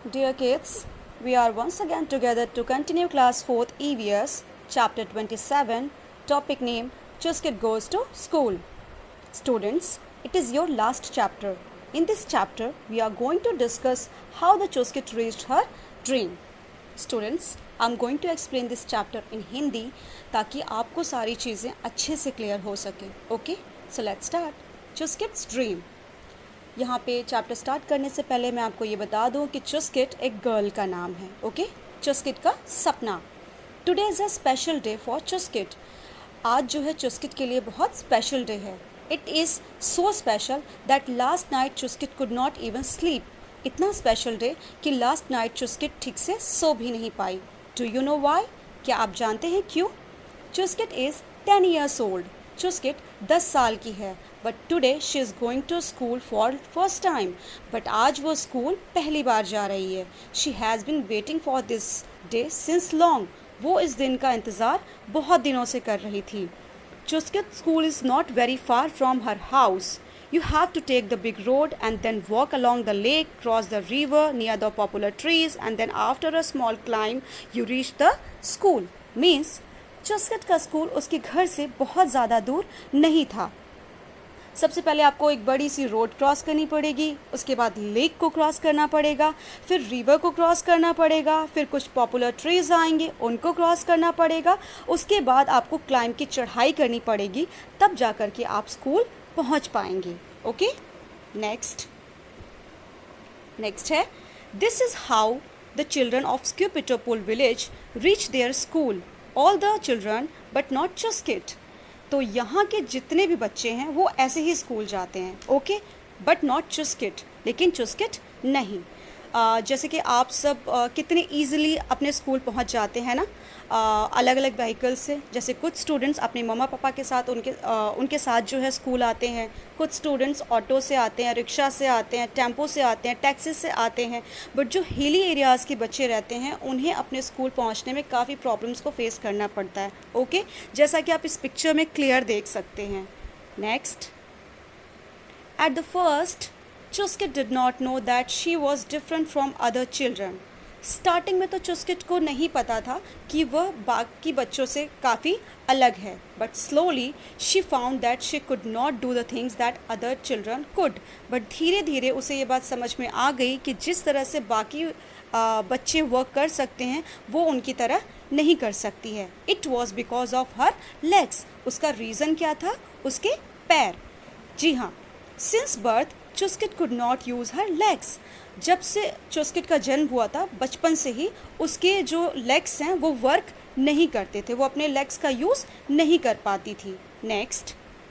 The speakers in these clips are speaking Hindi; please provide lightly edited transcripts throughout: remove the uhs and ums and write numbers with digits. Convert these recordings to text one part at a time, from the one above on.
Dear kids, we are once again together to continue class 4th EVS, chapter 27, topic name Chuskit Goes to School. Students, it is your last chapter. In this chapter, we are going to discuss how the Chuskit reached her dream. Students, I am going to explain this chapter in Hindi ताकि आपको सारी चीज़ें अच्छे से क्लियर हो सके. Okay? So let's start. Chuskit's dream. यहाँ पे चैप्टर स्टार्ट करने से पहले मैं आपको ये बता दूँ कि चुस्किट एक गर्ल का नाम है. ओके, चुस्किट का सपना. Today is a special day for Chuskit. आज जो है चुस्किट के लिए बहुत स्पेशल डे है. It is so special that last night Chuskit could not even sleep. इतना स्पेशल डे कि लास्ट नाइट चुस्किट ठीक से सो भी नहीं पाई. Do you know why? क्या आप जानते हैं क्यों? Chuskit is 10 years old. Chuskit 10 साल की है. But today she is going to school for first time. But आज वो स्कूल पहली बार जा रही है. She has been waiting for this day since long. वो इस दिन का इंतज़ार बहुत दिनों से कर रही थी. Chuskit school is not very far from her house. You have to take the big road and then walk along the lake, cross the river near the popular trees, and then after a small climb, you reach the school. Means, Chuskit का स्कूल उसके घर से बहुत ज़्यादा दूर नहीं था. सबसे पहले आपको एक बड़ी सी रोड क्रॉस करनी पड़ेगी, उसके बाद लेक को क्रॉस करना पड़ेगा, फिर रिवर को क्रॉस करना पड़ेगा, फिर कुछ पॉपुलर ट्रीज आएंगे, उनको क्रॉस करना पड़ेगा. उसके बाद आपको क्लाइंब की चढ़ाई करनी पड़ेगी, तब जा कर के आप स्कूल पहुंच पाएंगे. ओके, नेक्स्ट है this is how the children of स्क्यूपिटोपुल village reach their school. All the children but not Chuskit. तो यहाँ के जितने भी बच्चे हैं वो ऐसे ही स्कूल जाते हैं. Okay, but not Chuskit. लेकिन चुस्किट नहीं. जैसे कि आप सब कितने ईजिली अपने स्कूल पहुँच जाते हैं ना, अलग अलग व्हीकल से. जैसे कुछ स्टूडेंट्स अपने मम्मा पापा के साथ उनके साथ जो है स्कूल आते हैं. कुछ स्टूडेंट्स ऑटो से आते हैं, रिक्शा से आते हैं, टेम्पो से आते हैं, टैक्सी से आते हैं. बट जो हिली एरियाज़ के बच्चे रहते हैं उन्हें अपने स्कूल पहुंचने में काफ़ी प्रॉब्लम्स को फेस करना पड़ता है. ओके, जैसा कि आप इस पिक्चर में क्लियर देख सकते हैं. Next, at the first Chuskit did not know that she was different from other children. Starting में तो चुस्किट को नहीं पता था कि वह बाकी बच्चों से काफ़ी अलग है. But slowly she found that she could not do the things that other children could. But धीरे धीरे उसे ये बात समझ में आ गई कि जिस तरह से बाकी बच्चे वर्क कर सकते हैं वो उनकी तरह नहीं कर सकती है. It was because of her legs. उसका रीज़न क्या था? उसके पैर. जी हाँ, since birth Chuskit could not use her legs. जब से चुस्किट का जन्म हुआ था बचपन से ही उसके जो लेग्स हैं वो वर्क नहीं करते थे. वो अपने लेग्स का यूज़ नहीं कर पाती थी. Next,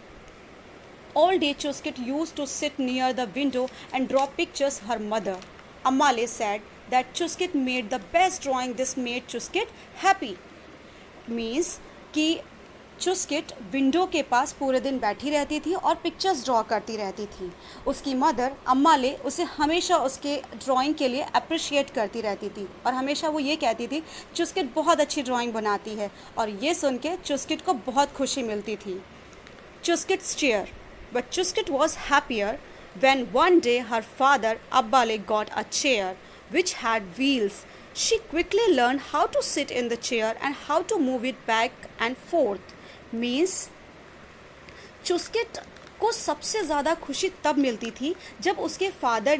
all day Chuskit used to sit near the window and draw pictures her mother. Ammale said that Chuskit made the best drawing. This made Chuskit happy. Means कि चुस्किट विंडो के पास पूरे दिन बैठी रहती थी और पिक्चर्स ड्रॉ करती रहती थी. उसकी मदर अम्माले उसे हमेशा उसके ड्राइंग के लिए अप्रिशिएट करती रहती थी और हमेशा वो ये कहती थी चुस्किट बहुत अच्छी ड्राइंग बनाती है. और ये सुन के चुस्किट को बहुत खुशी मिलती थी. Chuskit's chair. But Chuskit was happier when one day her father Abbale got a chair which had wheels. She quickly learned how to sit in the chair and how to move it back and forth. Means Chuskit को सबसे ज़्यादा खुशी तब मिलती थी जब उसके फादर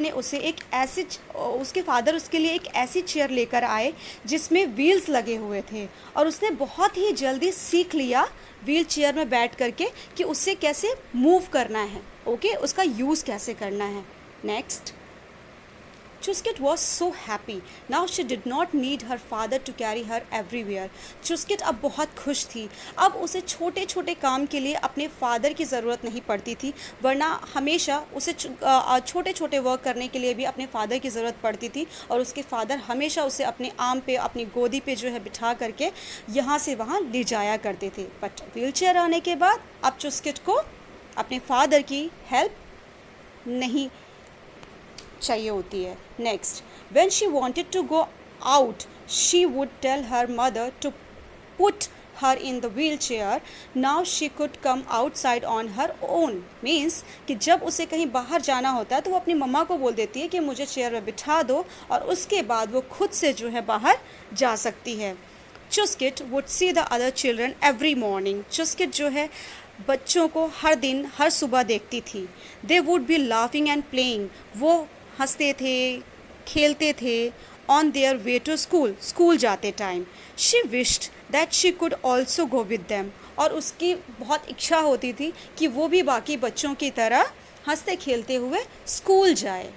उसके लिए एक ऐसी चेयर लेकर आए जिसमें व्हील्स लगे हुए थे. और उसने बहुत ही जल्दी सीख लिया व्हील चेयर में बैठ करके कि उससे कैसे मूव करना है. ओके, उसका यूज़ कैसे करना है. Next, Chuskit was so happy. Now she did not need her father to carry her everywhere. Chuskit अब बहुत खुश थी. अब उसे छोटे छोटे काम के लिए अपने फादर की ज़रूरत नहीं पड़ती थी, वरना हमेशा उसे छोटे छोटे वर्क करने के लिए भी अपने फादर की ज़रूरत पड़ती थी. और उसके फादर हमेशा उसे अपने आर्म पे, अपनी गोदी पे जो है बिठा करके यहाँ से वहाँ ले जाया करते थे. बट व्हील चेयर आने के बाद अब चुस्किट को अपने फादर की हेल्प नहीं चाहिए होती है. Next, when she wanted to go out she would tell her mother to put her in the wheelchair, now she could come outside on her own. Means कि जब उसे कहीं बाहर जाना होता है तो वो अपनी मम्मा को बोल देती है कि मुझे चेयर में बिठा दो, और उसके बाद वो खुद से जो है बाहर जा सकती है. Chuskit would see the other children every morning. Chuskit जो है बच्चों को हर दिन हर सुबह देखती थी. They would be laughing and playing. वो हंसते थे, खेलते थे. On their way to school, school जाते time. She wished that she could also go with them. और उसकी बहुत इच्छा होती थी कि वो भी बाकी बच्चों की तरह हंसते खेलते हुए स्कूल जाए.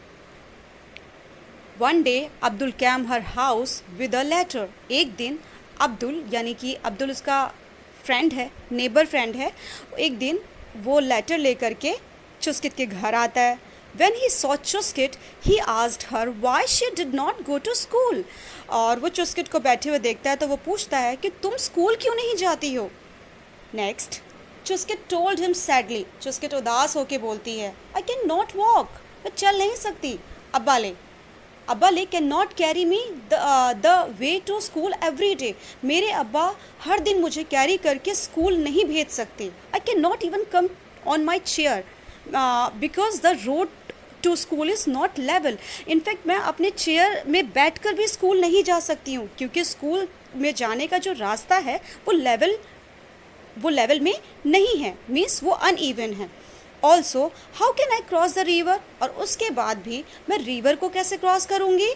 One day, Abdul came her house with a letter. एक दिन अब्दुल, यानी कि अब्दुल उसका फ्रेंड है, नेबर फ्रेंड है, एक दिन वो लेटर लेकर के चुस्कित के घर आता है. When he saw Chuskit, he asked her why she did not go to school. और वो चुस्किट को बैठे हुए देखता है तो वो पूछता है कि तुम स्कूल क्यों नहीं जाती हो. Next, Chuskit told him sadly. चुस्किट उदास होके बोलती है, I cannot walk. मैं चल नहीं सकती. Abbale can not carry me the way to school every day. मेरे अब्बा हर दिन मुझे कैरी करके स्कूल नहीं भेज सकते. I can not even come on my chair because the road to school is not level. In fact मैं अपने चेयर में बैठकर भी स्कूल नहीं जा सकती हूँ क्योंकि स्कूल में जाने का जो रास्ता है वो लेवल में नहीं है. मीन्स वो अनइवन है. Also how can I cross the river. और उसके बाद भी मैं रिवर को कैसे क्रॉस करूँगी.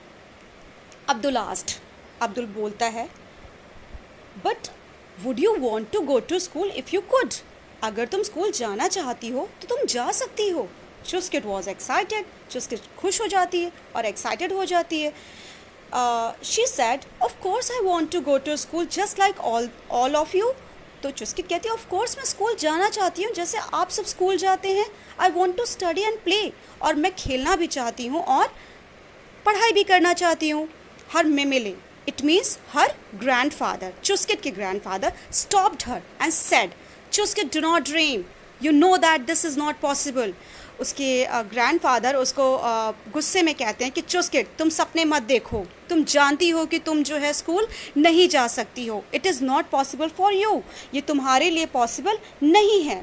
अब्दुल बोलता है, but would you want to go to school if you could. अगर तुम स्कूल जाना चाहती हो तो तुम जा सकती हो. चुस्किट वॉज एक्साइटेड. चुस्किट खुश हो जाती है और एक्साइटेड हो जाती है. She said, of course I want to go to school just like all of you. तो चुस्किट कहती है, ऑफ कोर्स मैं स्कूल जाना चाहती हूँ जैसे आप सब स्कूल जाते हैं. I want to study and play. और मैं खेलना भी चाहती हूँ और पढ़ाई भी करना चाहती हूँ. Her Memele, it means her grandfather, Chuskit के grandfather, stopped her and said, Chuskit do not dream, you know that this is not possible. उसके ग्रैंडफादर उसको गुस्से में कहते हैं कि चुस्किट तुम सपने मत देखो, तुम जानती हो कि तुम जो है स्कूल नहीं जा सकती हो. It is not possible for you. ये तुम्हारे लिए पॉसिबल नहीं है.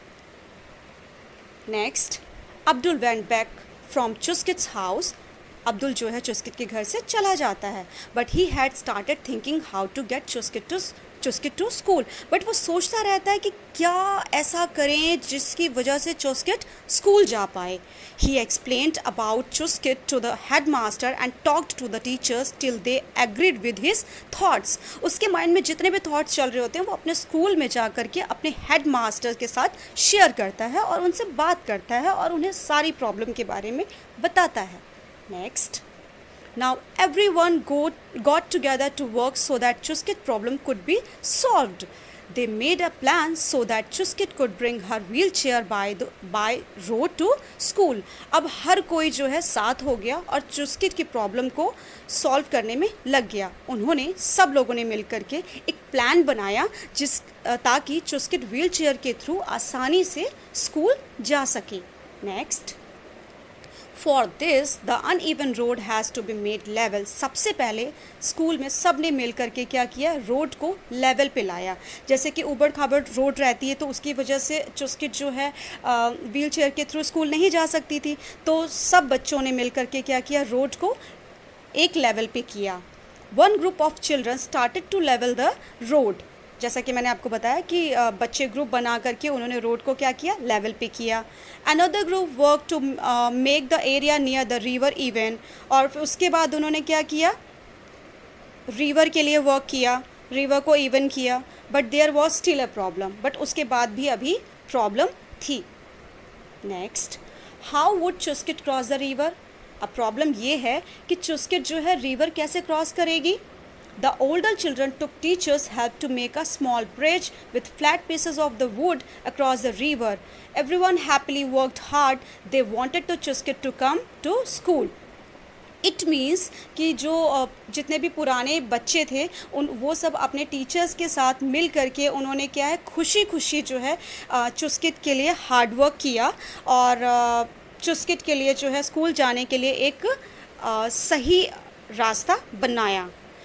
Next, Abdul went back from Chuskit's house. Abdul जो है चुस्किट के घर से चला जाता है. But he had started thinking how to get Chuskit to school. But वो सोचता रहता है कि क्या ऐसा करें जिसकी वजह से चुस्किट स्कूल जा पाए. He explained about Chuskit to the head master and talked to the teachers till they agreed with his thoughts. उसके माइंड में जितने भी थॉट्स चल रहे होते हैं वो अपने स्कूल में जा करके अपने हेड मास्टर के साथ शेयर करता है और उनसे बात करता है और उन्हें सारी प्रॉब्लम के बारे में बताता है. Next, now everyone got together to work so that Chuskit problem could be solved. They made a plan so that Chuskit could bring her wheelchair by road to school. अब हर कोई जो है साथ हो गया और चुस्किट की प्रॉब्लम को सॉल्व करने में लग गया. उन्होंने सब लोगों ने मिल करके एक प्लान बनाया ताकि चुस्किट व्हीलचेयर के थ्रू आसानी से स्कूल जा सके. Next, For this, the uneven road has to be made level. सबसे पहले स्कूल में सब ने मिल करके क्या किया, रोड को लेवल पे लाया. जैसे कि ऊबड़ खाबड़ रोड रहती है तो उसकी वजह से चुस्किट जो है व्हील चेयर के थ्रू स्कूल नहीं जा सकती थी. तो सब बच्चों ने मिल करके क्या किया, रोड को एक लेवल पे किया. One group of children started to level the road. जैसा कि मैंने आपको बताया कि बच्चे ग्रुप बना करके उन्होंने रोड को क्या किया, लेवल पे किया. Another group work to make the area near the river even. और उसके बाद उन्होंने क्या किया, रिवर के लिए वर्क किया, रिवर को इवन किया. But there was still a problem. But उसके बाद भी अभी प्रॉब्लम थी. Next, how would Chuskit cross the river. अब प्रॉब्लम ये है कि चुस्किट जो है रिवर कैसे क्रॉस करेगी. The older children took teachers' help to make a small bridge with flat pieces of the wood across the river. Everyone happily worked hard. They wanted to Chuskit to come to school. It means कि जो जितने भी पुराने बच्चे थे वो सब अपने टीचर्स के साथ मिल करके उन्होंने क्या है, खुशी खुशी जो है चुस्किट के लिए हार्ड वर्क किया और चुस्किट के लिए जो है स्कूल जाने के लिए एक सही रास्ता बनाया.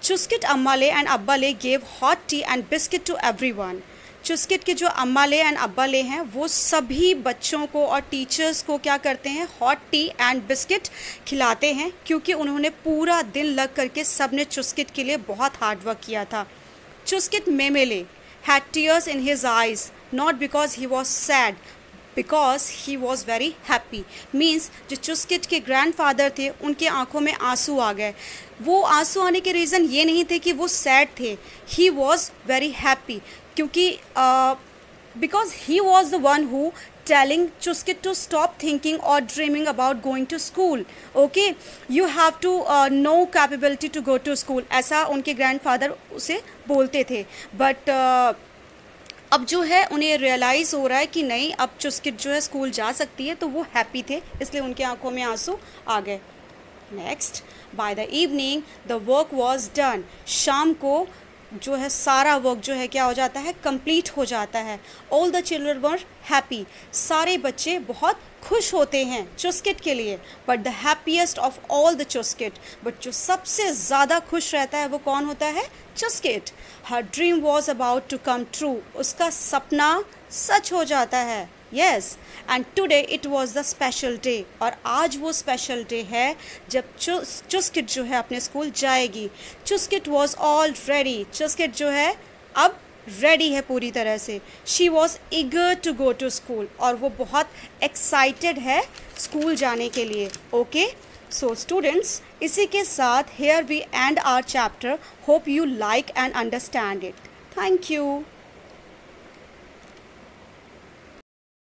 Chuskit Ammale and Abbale gave hot tea and biscuit to everyone. Chuskit के जो अम्माले एंड अब्बाले हैं वो सभी बच्चों को और टीचर्स को क्या करते हैं, हॉट टी एंड बिस्किट खिलाते हैं, क्योंकि उन्होंने पूरा दिन लग करके सब ने चुस्किट के लिए बहुत हार्ड वर्क किया था। Chuskit Memele had tears in his eyes, not because he was sad, because he was very happy। Means जो चुस्किट के ग्रैंडफादर थे उनके आंखों में आंसू आ गए। वो आंसू आने के रीज़न ये नहीं थे कि वो सैड थे, ही वॉज वेरी हैप्पी, क्योंकि because he was the one who telling Chuskit to stop thinking or dreaming about going to school. Okay, you have to know capability to go to school, ऐसा उनके ग्रैंडफादर उसे बोलते थे। बट अब जो है उन्हें रियलाइज़ हो रहा है कि नहीं, अब चुस्किट जो है स्कूल जा सकती है, तो वो हैप्पी थे, इसलिए उनके आंखों में आंसू आ गए। Next, by the evening the work was done. शाम को जो है सारा वर्क जो है क्या हो जाता है, कंप्लीट हो जाता है। All the children were happy, सारे बच्चे बहुत खुश होते हैं चुस्किट के लिए। But the happiest of all the Chuskit, but जो सबसे ज़्यादा खुश रहता है वो कौन होता है, Chuskit. Her dream was about to come true, उसका सपना सच हो जाता है। Yes, and today it was the special day, और आज वो स्पेशल डे है जब चुस्किट जो है अपने स्कूल जाएगी। Chuskit was all ready, Chuskit जो है अब रेडी है पूरी तरह से। She was eager to go to school, और वो बहुत एक्साइटेड है स्कूल जाने के लिए। ओके, सो स्टूडेंट्स, इसी के साथ here we end our chapter. Hope you like and understand it. Thank you.